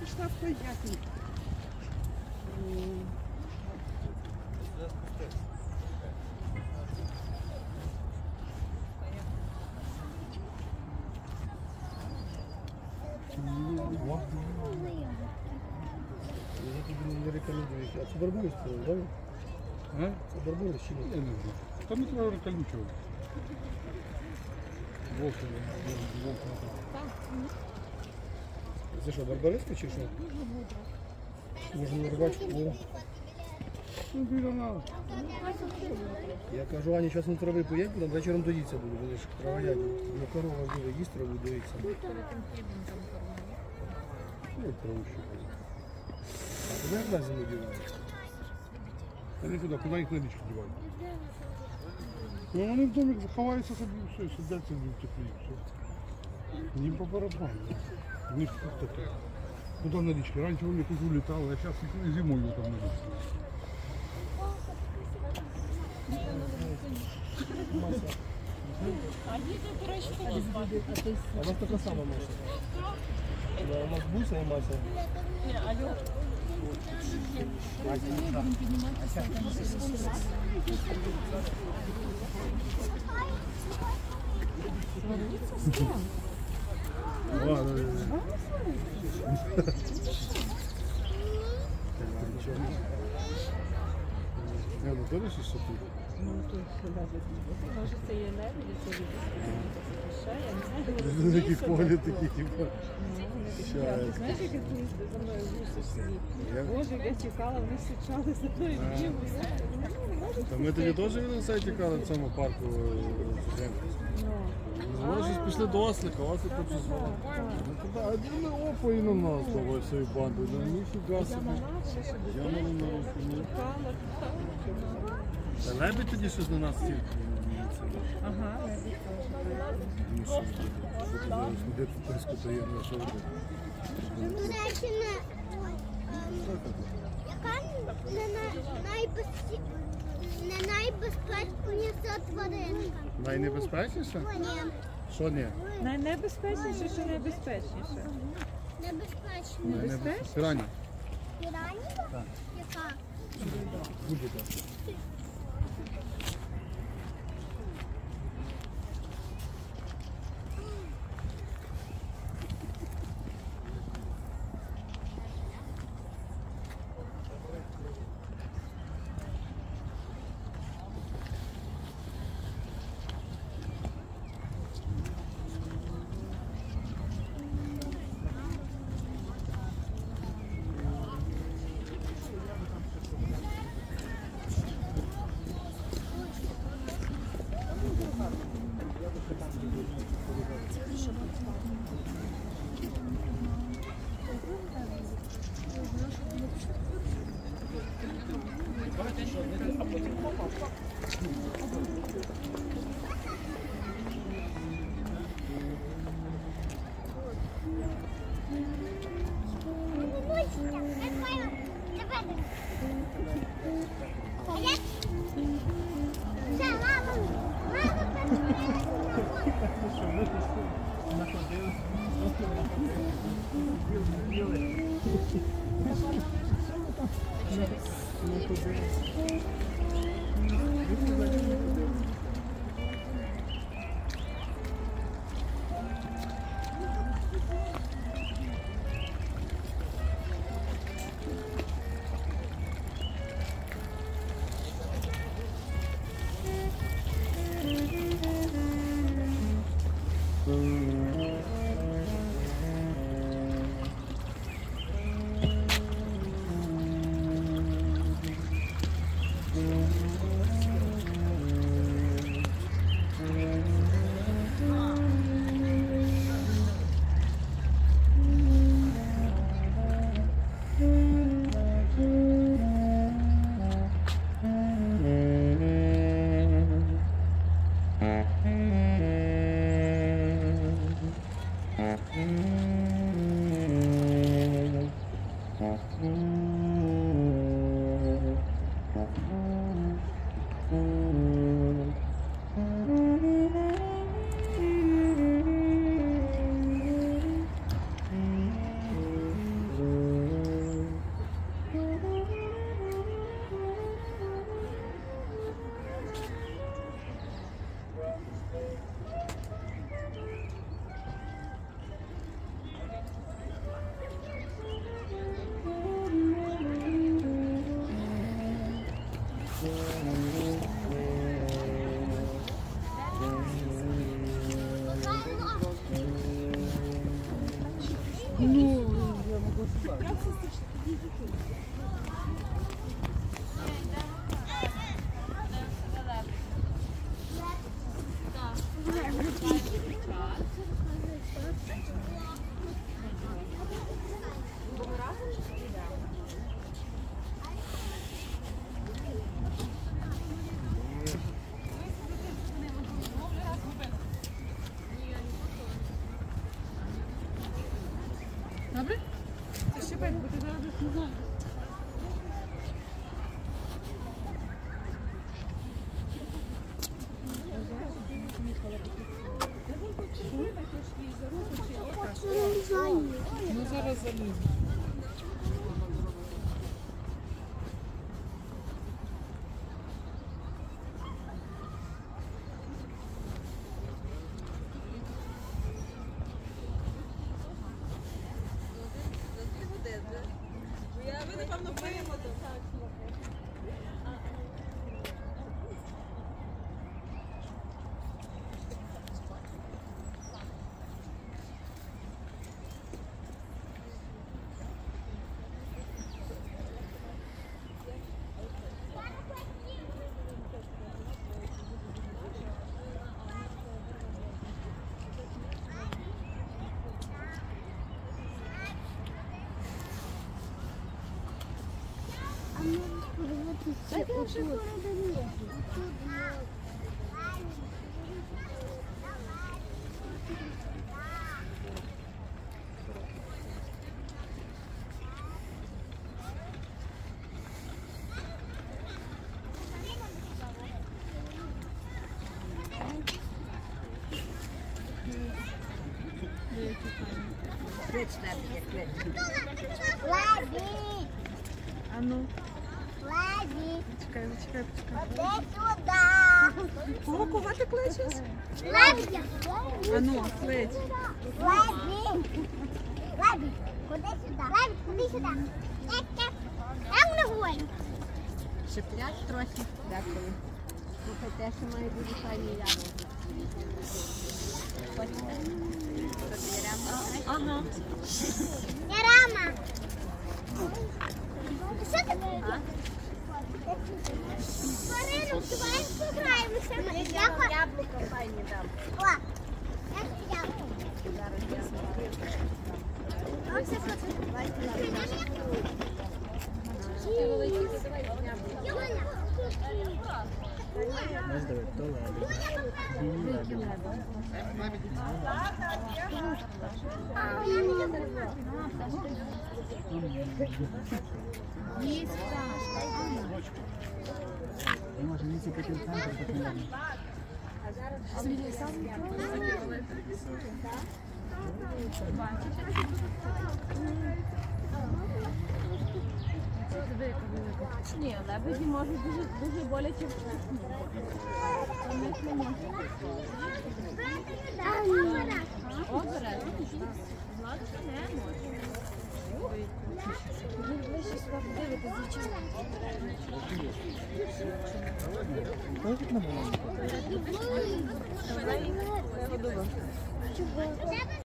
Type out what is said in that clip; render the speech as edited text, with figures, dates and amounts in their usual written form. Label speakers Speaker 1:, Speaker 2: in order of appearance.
Speaker 1: пішла в той який.
Speaker 2: Я тобі не рекомендую. А це барбарис, так?
Speaker 3: А?
Speaker 2: Це барбарис чи ні?
Speaker 3: Я не знаю. Там не треба колючого. Волк.
Speaker 2: Це що, барбариска чи що? Можна на рыбачку.
Speaker 3: Ну, біля нас.
Speaker 2: Я кажу, Ані, зараз на трави поїдь, там вечором доїться буду, будеш трава ядь. Ну, корова буде їсть траву, доїться.
Speaker 3: Ну, проще.
Speaker 2: А тебе як на зиму дівають?
Speaker 3: Та не туди, куди їх на річку дівають? Ну, вони в домик заховаються собі, все, і сидять собі в теплі, все. Їм по барабану. У них тут таке. Ну, там на річці. Раніше вони тут улітали, а зараз і зимою там на річці.
Speaker 1: А діти, до речі, тоді звати.
Speaker 2: А у вас така сама Мася? Да, у нас Буся і Мася.
Speaker 1: Ні, алло.
Speaker 3: Я ну теж що ти?
Speaker 1: Ну, тут може це є лебеді, це ще, я не знаю.
Speaker 3: Такі погляд такі, типу.
Speaker 1: Ти знаєш, як я за мною гуси сидів? Боже, як я чекала, вони сичали за мною бігли.
Speaker 3: Та ми тоді теж на сайті тікали в цьому парку Вони щось пішли до Ослика, Ослик тут щось звав. Ну туди, а де ми опа і на нас з тобою цією бандою. Ну ніфіга собі. Я не на руку. Та лебідь тоді щось на нас сів.
Speaker 1: Ага, лебідь
Speaker 3: Ну що ж буде? Де приску то є, ну що буде?
Speaker 4: До речі, яка не найбезпечніша тваринка?
Speaker 3: Найнебезпечніше?
Speaker 4: Ні,
Speaker 3: Що ні?
Speaker 1: Найнебезпечніше чи найбезпечніше?
Speaker 4: небезпечна.
Speaker 1: Небезпечно?
Speaker 3: Пірані.
Speaker 4: Піранія? Яка?
Speaker 3: Будь-яка.
Speaker 1: Ну, я можу сюди. Добре? Це ще бо ти зараз не знаєш. Ну зараз залізу. Ви, напевно, пиємо то. А ну. Почекай, почекай, почекай. Кого ти кличеш? А ну, клич.
Speaker 4: Лебідь, ходи сюди. Лебідь, ходи сюди. Як не говорю?
Speaker 5: Шиплять трохи деколи. Слухайте, що має дуже файні яблука. Хочете? Розберемо?
Speaker 1: Ага.
Speaker 4: Ярама. Що ти таке? Марину, давай пограємося.
Speaker 5: Яблука файні дам.
Speaker 4: О, як яблуко.
Speaker 5: Зараз я
Speaker 4: Оце що це?
Speaker 5: Ти великі, давай яблука.
Speaker 4: Юля.
Speaker 5: Ні, лебеді можуть дуже боляче вчасно. Не можна. Обережно. Златка не може.
Speaker 4: Чого?